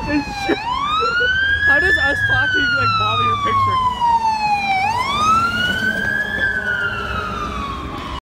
How does us talking like bother your picture?